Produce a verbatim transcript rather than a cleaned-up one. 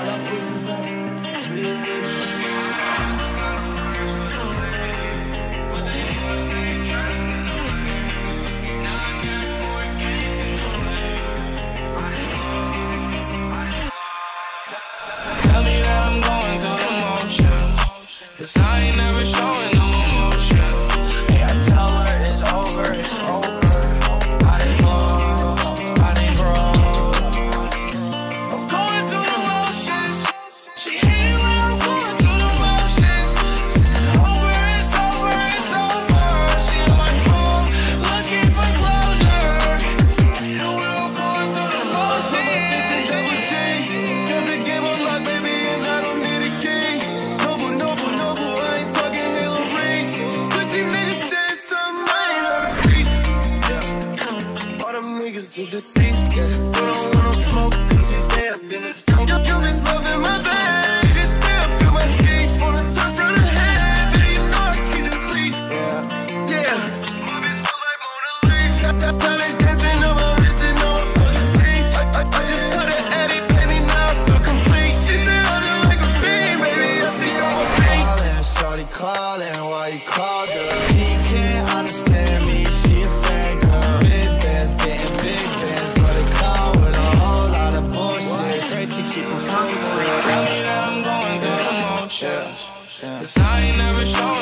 Cause I ain't never showing no emotion. Hey, I tell her it's over, it's over. I didn't grow, I didn't grow. I'm going through the motions. She hate it when I'm going through the motions. Over, it's over, it's over. She on my phone, looking for closure. And we're all going through the motions. It's a double G. Got the game on lock, baby, and I don't need a key. To the seat, yeah. You don't want no smoke, cause we stay up in the smoke. You, you bitch loving my bag. Just stay up in my seat. On the top of the head, baby, you know I keep it clean. Yeah, yeah. My bitch feels like Mona Lisa. I've been dancing on my wrist and on my fucking teeth. I, I, I just cut an Eddie, baby, now I feel complete. She said I just like a fiend, baby, I see all the pain. Calling, shorty calling, why you called her? She can't understand me, she a fan girl. Big bands getting big. Keep it focused. Tell me that I'm going through the motions. Cause I ain't never shown